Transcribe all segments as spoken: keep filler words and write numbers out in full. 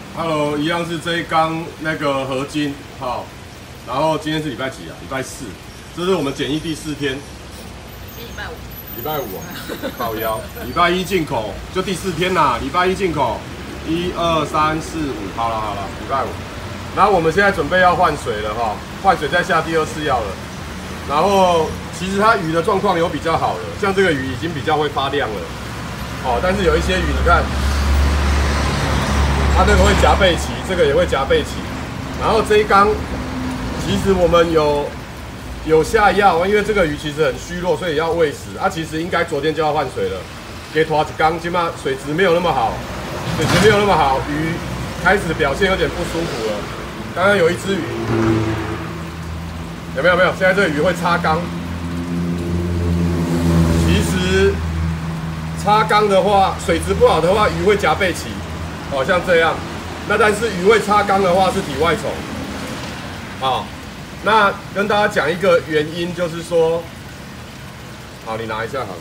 Hello， 一样是这一缸那个合金，好，然后今天是礼拜几啊？礼拜四，这是我们检疫第四天。 今天礼拜五。 礼拜五啊，靠腰。礼拜一进口，就第四天啦。礼拜一进口，一二三四五，好了好了，礼拜五。然后我们现在准备要换水了哈，换水再下第二次药了。然后其实它鱼的状况有比较好了，像这个鱼已经比较会发亮了，哦，但是有一些鱼你看。它这个会夹背鳍，这个也会夹背鳍。然后这一缸，其实我们有有下药，因为这个鱼其实很虚弱，所以要喂食。啊，其实应该昨天就要换水了，给拖一缸，起码水质没有那么好，水质没有那么好，鱼开始表现有点不舒服了。刚刚有一只鱼，有没有没有？现在这个鱼会擦缸。其实擦缸的话，水质不好的话，鱼会夹背鳍。哦，像这样，那但是鱼会擦缸的话是体外虫，好，那跟大家讲一个原因，就是说，好，你拿一下好了，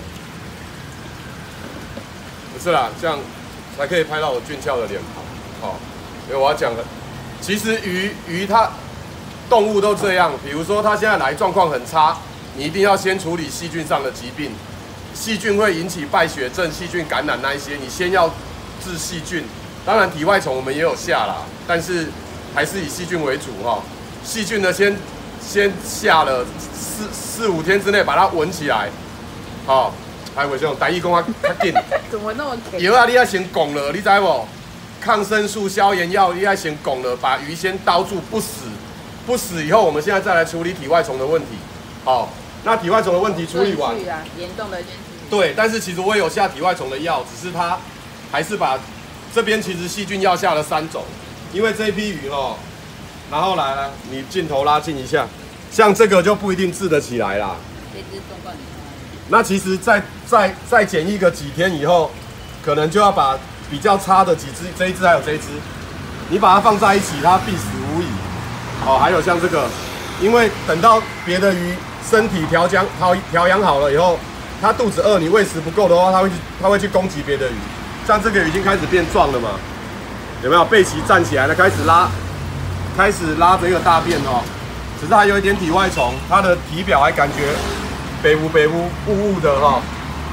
不是啦，这样才可以拍到我俊俏的脸庞，好，因为我要讲的，其实鱼鱼它动物都这样，比如说它现在来状况很差，你一定要先处理细菌上的疾病，细菌会引起败血症、细菌感染那一些，你先要治细菌。当然，体外虫我们也有下啦，但是还是以细菌为主哈。细菌呢，先先下了四四五天之内把它闻起来，好，还有这种台语讲啊，较紧。 怎么那么紧？ 药啊，你要先拱了，你知无？抗生素、消炎药，你要先拱了，把鱼先刀住，不死，不死以后，我们现在再来处理体外虫的问题。好，那体外虫的问题处理完， 严重的先对，但是其实我也有下体外虫的药，只是它还是把。这边其实细菌药下了三种，因为这一批鱼哦，然后来来，你镜头拉近一下，像这个就不一定治得起来啦。 这只中冠那其实再再再检疫个几天以后，可能就要把比较差的几只，这一只还有这一只，你把它放在一起，它必死无疑。哦，还有像这个，因为等到别的鱼身体调养调调养好了以后，它肚子饿，你喂食不够的话，它会去它会去攻击别的鱼。像这个已经开始变壮了嘛，有没有？背鳍站起来了，开始拉，开始拉这个大便哦。只是还有一点体外虫，它的体表还感觉北乌北乌雾雾的哈、哦。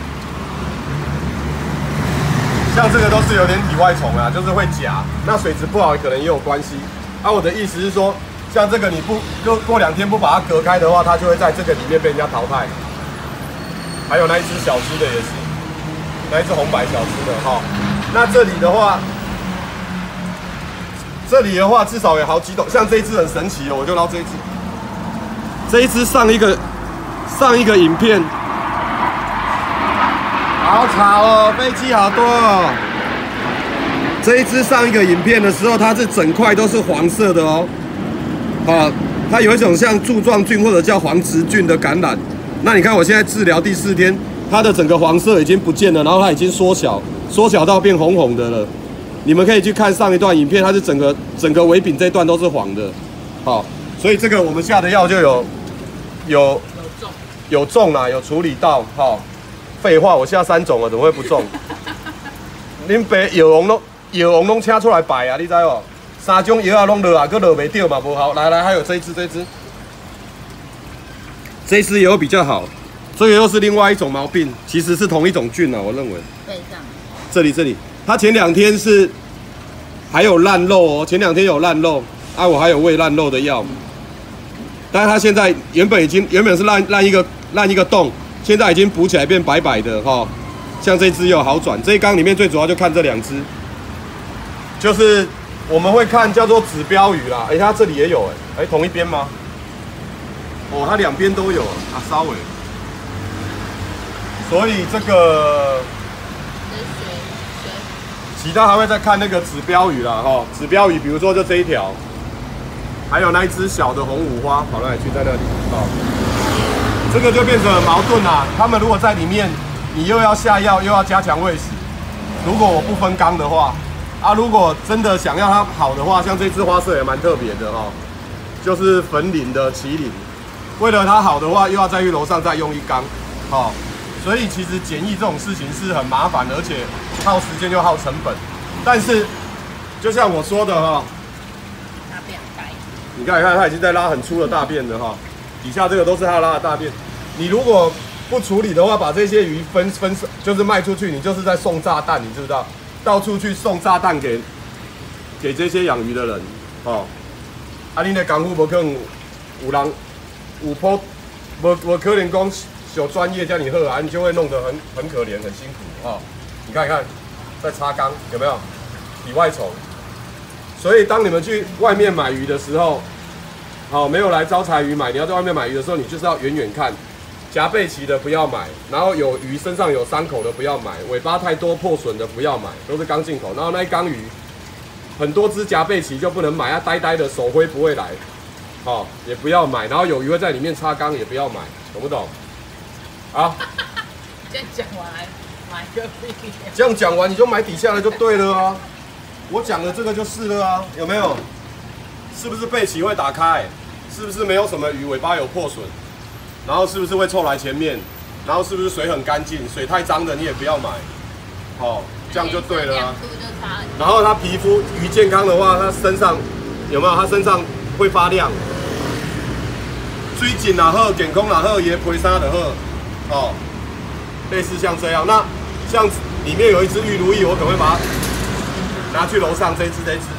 像这个都是有点体外虫啊，就是会夹。那水质不好可能也有关系。啊，我的意思是说，像这个你不过过两天不把它隔开的话，它就会在这个里面被人家淘汰。还有那一只小只的也是。那一只红白小只的哈，那这里的话，这里的话至少有好几种，像这一只很神奇哦，我就捞这一只，这一只上一个上一个影片，好吵哦，飞机好多哦。这一只上一个影片的时候，它是整块都是黄色的哦，啊，它有一种像柱状菌或者叫黄质菌的感染。那你看我现在治疗第四天。它的整个黄色已经不见了，然后它已经缩小，缩小到变红红的了。你们可以去看上一段影片，它是整个整个尾柄这一段都是黄的，好，所以这个我们下的药就有有有中有中啦，有处理到，好。废话，我下三种了，怎么会不中？恁爸药王拢药王拢请出来摆啊，你知无？三种药啊拢落啊，佮落袂掉嘛，不好。来来，还有这一只，这一只，这一只也有比较好。这个又是另外一种毛病，其实是同一种菌啊，我认为。 背上。这里这里，它前两天是还有烂肉哦，前两天有烂肉啊，我还有喂烂肉的药，但是它现在原本已经原本是烂烂一个烂一个洞，现在已经补起来变白白的哈、哦。像这只有好转，这一缸里面最主要就看这两只，就是我们会看叫做指标鱼啦，哎，它这里也有哎，哎同一边吗？哦，它两边都有啊，稍微。所以这个，其他还会再看那个指标鱼啦，哈，指标鱼，比如说就这一条，还有那一只小的红五花跑哪里去，在那里，哦，这个就变成很矛盾啦。他们如果在里面，你又要下药，又要加强喂食。如果我不分缸的话，啊，如果真的想要它好的话，像这只花色也蛮特别的哈、哦，就是粉岭的麒麟。为了它好的话，又要再去楼上再用一缸，好、哦。所以其实检疫这种事情是很麻烦，而且耗时间又耗成本。但是就像我说的哈， 大便白。 你看，看它已经在拉很粗的大便了哈，底下这个都是它拉的大便。你如果不处理的话，把这些鱼分分就是卖出去，你就是在送炸弹，你知不知道？到处去送炸弹给给这些养鱼的人，哦。啊，你的功夫无可能有人有坡，无无可能讲小专业叫你喝啊，你就会弄得很很可怜，很辛苦哦。你看一看，在擦缸有没有体外虫？所以当你们去外面买鱼的时候，好，没有来招财鱼买，你要在外面买鱼的时候，你就是要远远看，夹背鳍的不要买，然后有鱼身上有伤口的不要买，尾巴太多破损的不要买，都是刚进口。然后那一缸鱼。很多只夹背鳍就不能买，它呆呆的手挥不会来，好、哦、也不要买。然后有鱼会在里面擦缸，也不要买，懂不懂？啊？ 这样讲完，买个屁！ 这样讲完你就买底下的就对了啊。我讲的这个就是了啊，有没有？是不是背鳍会打开？是不是没有什么鱼尾巴有破损？然后是不是会凑来前面？然后是不是水很干净？水太脏的你也不要买，好、哦。这样就对了啊。然后它皮肤鱼健康的话，它身上有没有？它身上会发亮。水紧然后健康然后也皮衫的好，哦，类似像这样。那像里面有一只玉如意，我可能会把它拿去楼上这一只这一只。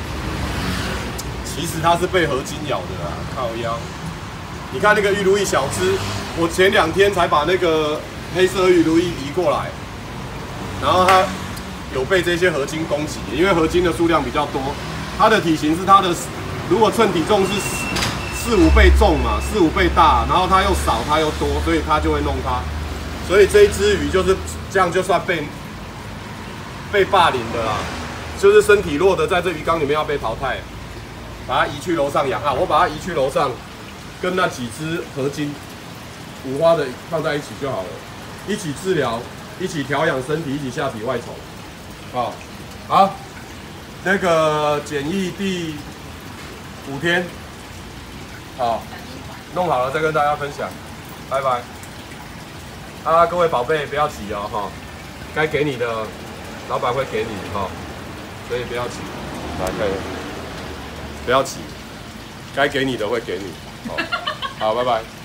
其实它是被合金咬的啦，靠腰。你看那个玉如意小只，我前两天才把那个黑色玉如意移过来。然后它有被这些合金攻击，因为合金的数量比较多，它的体型是它的，如果称体重是四五倍重嘛，四五倍大，然后它又少，它又多，所以它就会弄它。所以这一只鱼就是这样，就算被被霸凌的啦，就是身体弱的在这鱼缸里面要被淘汰，把它移去楼上养啊！我把它移去楼上，跟那几只合金五花的放在一起就好了，一起治疗。一起调养身体，一起下体外虫，好，好，那个检疫第五天，好，弄好了再跟大家分享，拜拜。啊，各位宝贝不要急哦，哈，该给你的老板会给你哈，所以不要急，来看，不要急，该给你的会给你，好，好，拜拜。